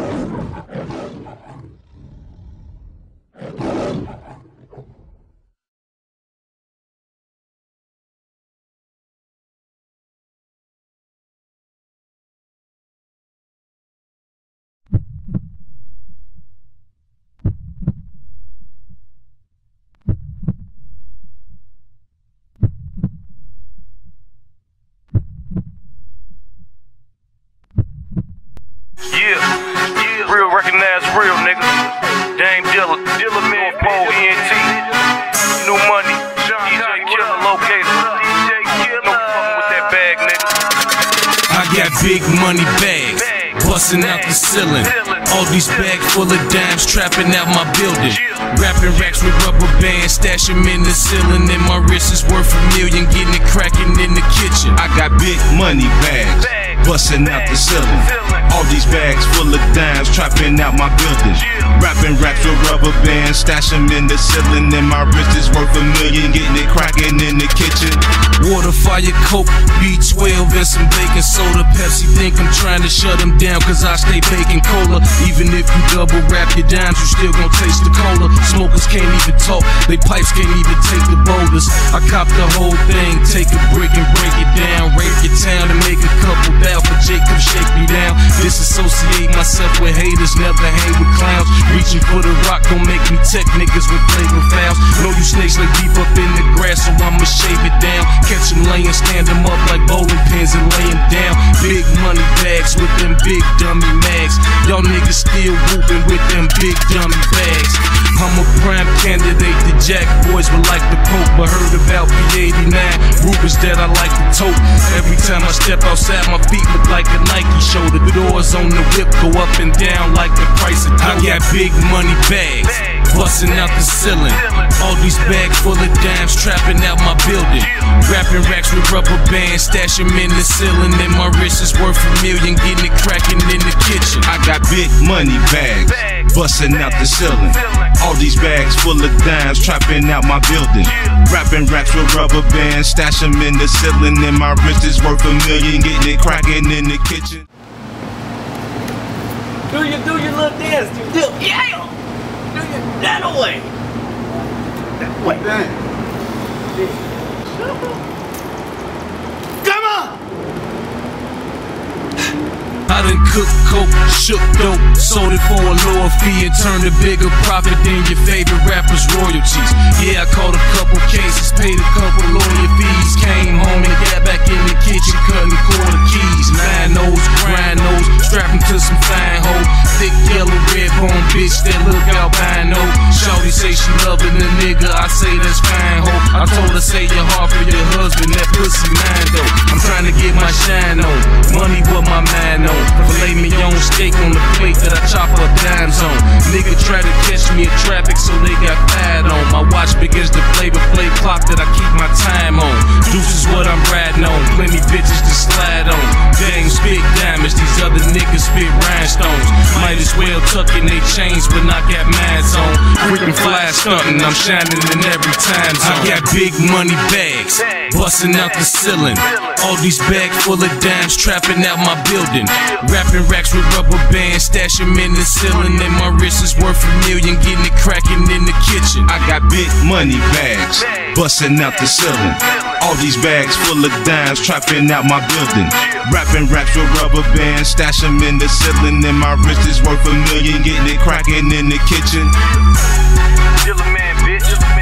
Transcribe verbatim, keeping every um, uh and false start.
Yeah, yeah, real recognize real nigga. Dame Dilla, Dilla Man, Pole E N T, New Money, D J Killer Locator. No fucking with that bag, nigga. I got big money bags, busting out the ceiling. All these bags full of dimes, trapping out my building. Wrapping racks with rubber bands, stash them in the ceiling. And my wrist is worth a million, getting it cracking in the kitchen. I got big money bags, busting out the ceiling. All these bags full of dimes, trapping out my building. Wrapping racks with rubber bands, stash them in the ceiling. And my wrist is worth a million, getting it cracking in the kitchen. Water, fire, coke, B twelve, and some baking soda. Pepsi think I'm trying to shut them down, cause I stay baking cola. Even if you double wrap your dimes, you still gon' taste the cola. Smokers can't even talk, they pipes can't even take the boulders. I cop the whole thing, take a brick and break it down. Rape your town and make a couple thou for Jacob, shake me down. Disassociate myself with haters, never hang with clowns. Reaching for the rock, don't make me tech niggas with flavor fouls. Know you snakes lay deep up in the grass, so I'ma shave it down. Catch them laying, stand them up like bowling pins and lay them down. Big money bags with them big dummy mags. Y'all niggas still whooping with them big dummy bags. I'm a prime candidate, the Jack boys would like to poke, but heard about P eighty-nine, Rubens that I like to tote. Every time I step outside, my feet look like a Nike shoulder. The doors on the whip go up and down like the price of dope. I got big money bags, busting out the ceiling. All these bags full of dimes, trapping out my building. Wrapping racks with rubber bands, stash them in the ceiling. And my wrist is worth a million, getting it cracking in the kitchen. I got big money bags, busting out the ceiling. All these bags full of dimes, trapping out my building. Wrapping racks with rubber bands, stash them in the ceiling. And my wrist is worth a million, getting it cracking in the kitchen. Do you do your little dance? You do, yeah. Do you that way? That way. Come on. I done cooked coke, shook dope, sold it for a lower fee and turned a bigger profit than your favorite rapper's royalties. Yeah, I caught a couple cases, paid a couple lawyer fees. Came home and got back in the kitchen, cutting quarter keys. Nine nose, grind nose, strapping to some fine hoe. Thick yellow red bone bitch that look albino. Shawty say she loving the nigga, I say that's fine hoe. I told her say your heart for your husband, that pussy mine though. I'm trying to get my shine on, money what my mind on. Filet mignon steak on the plate that I chop up dimes on. Nigga try to catch me in traffic, so they got fired on. My watch big as the Flavor Flav clock that I keep my time on. Deuce is what I'm riding on, plenty bitches to slide on. Dang, spit diamonds, these other niggas spit rhinestones. Might as well tuck in they chains, but I got mines on. Freaking fly stunting, I'm shining in every time zone. I got big money bags, busting out the ceiling. All these bags full of dimes, trapping out my building. Wrapping racks with rubber bands, stash them in the ceiling. And my wrist is worth a million, getting it cracking in the kitchen. I got big money bags, busting out the ceiling. All these bags full of dimes, trapping out my building. Wrapping racks with rubber bands, stash them in the ceiling. And my wrist is worth a million, getting it cracking in the kitchen. Dilla Man, bitch.